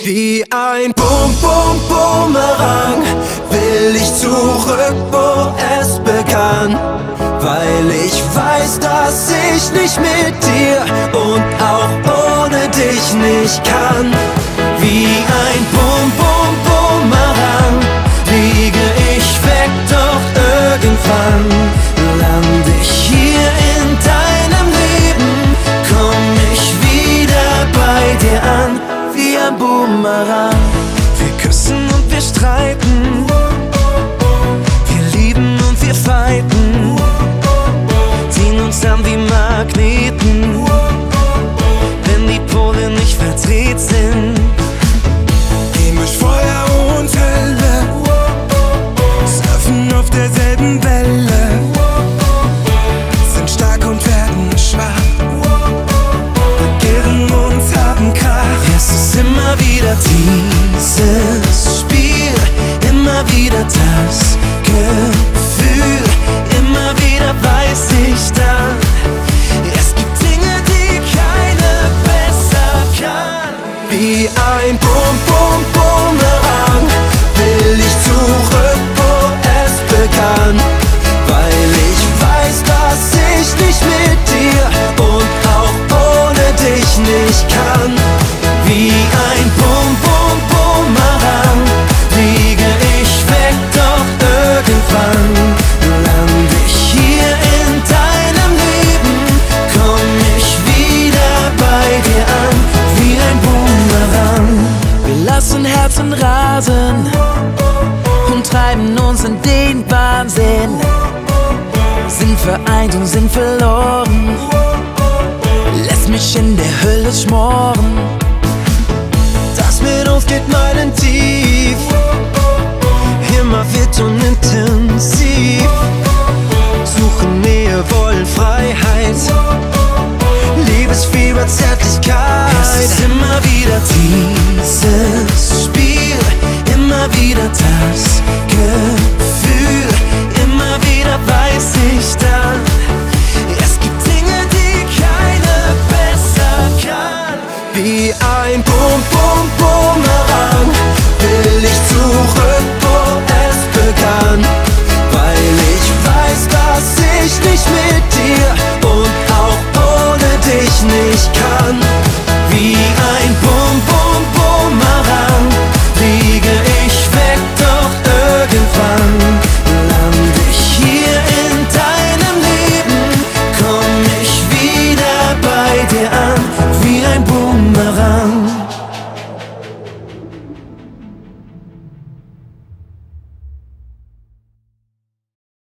Wie ein Boomerang will ich zurück, wo es begann, weil ich weiß, dass ich nicht mit dir und auch ohne dich nicht kann. Wie ein Boomerang fliege ich weg, doch irgendwann lande ich hier in deinem Leben, komm ich wieder bei dir an. Wie ein Boomerang. Wir küssen und wir streiten, wir lieben und wir fighten, ziehen uns an wie Magneten, wenn die Pole nicht verdreht sind. Gehen durch Feuer und Hölle, surfen auf derselben Welle, sind stark und werden schwach, begehren uns, haben Kraft. Es ist immer wieder dieses Spiel, immer wieder das Gefühl, immer wieder weiß ich dann, es gibt Dinge, die keiner besser kann. Wie ein Boomerang will ich zurück, wo es begann, weil ich weiß, dass ich nicht mit dir und auch ohne dich nicht kann. Wie ein Boomerang fliege ich weg, doch irgendwann lande ich hier in deinem Leben, komm ich wieder bei dir an. Wie ein Boomerang. Wir lassen Herzen rasen und treiben uns in den Wahnsinn, sind vereint und sind verloren, lässt mich in der Hölle schmoren. Das mit uns geht meilen tief, immer wird unintensiv, suchen Nähe, wollen Freiheit, Liebesfieber, Zärtlichkeit. Es ist immer wieder dieses Spiel, immer wieder das Gefühl, immer wieder weiß ich dann, es gibt Dinge, die keiner besser kann. Wie ein Boomerang will ich zurück, wo es begann, weil ich weiß, dass ich nicht mit dir